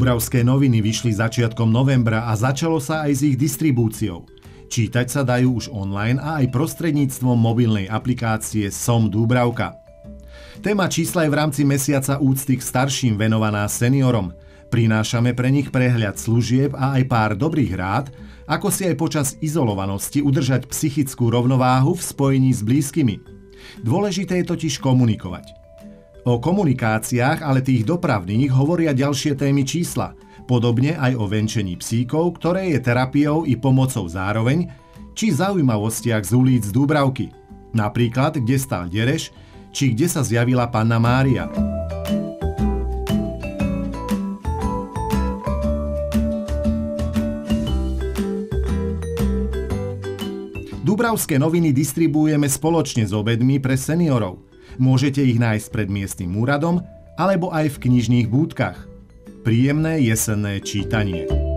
Dubravské noviny vyšli začiatkom novembra a začalo sa aj s ich distribúciou. Čítať sa dajú už online a aj prostredníctvom mobilnej aplikácie Som Dúbravka. Téma čísla je v rámci mesiaca úcty k starším venovaná seniorom. Prinášame pre nich prehľad služieb a aj pár dobrých rád, ako si aj počas izolovanosti udržať psychickú rovnováhu v spojení s blízkymi. Dôležité je totiž komunikovať. O komunikáciách, ale tých dopravných, hovoria ďalšie témy čísla, podobne aj o venčení psíkov, ktoré je terapiou i pomocou zároveň, či zaujímavostiach z ulic Dúbravky. Napríklad, kde stál Dereš, či kde sa zjavila Panna Mária. Dubravské noviny distribuujeme spoločne s obedmi pre seniorov. Môžete ich nájsť pred miestnym úradom alebo aj v knižných búdkach. Príjemné jesenné čítanie.